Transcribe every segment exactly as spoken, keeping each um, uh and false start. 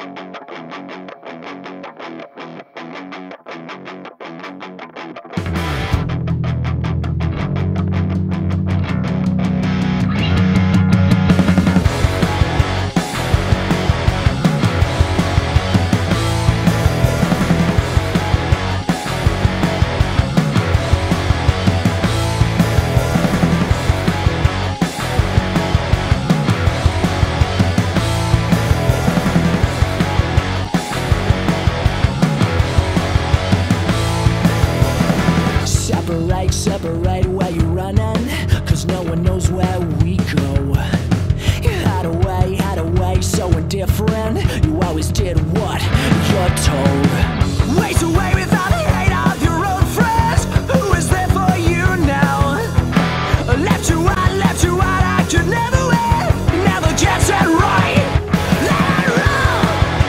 Separate, separate where you're running, cause no one knows where we go. You hide away, hide away, so indifferent. You always did what you're told. Waste away without the hate of your own friends. Who is there for you now? Left you out, left you out, I could never win. Never gets it right. Let it roll.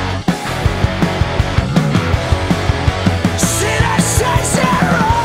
See that sunset roll.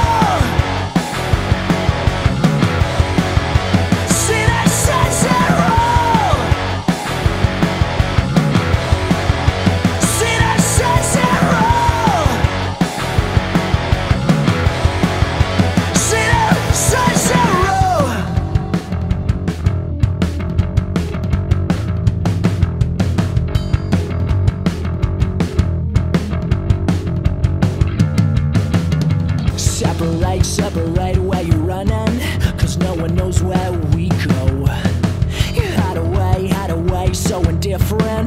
Separate, separate where you're running, cause no one knows where we go. You hide away, hide away, so indifferent.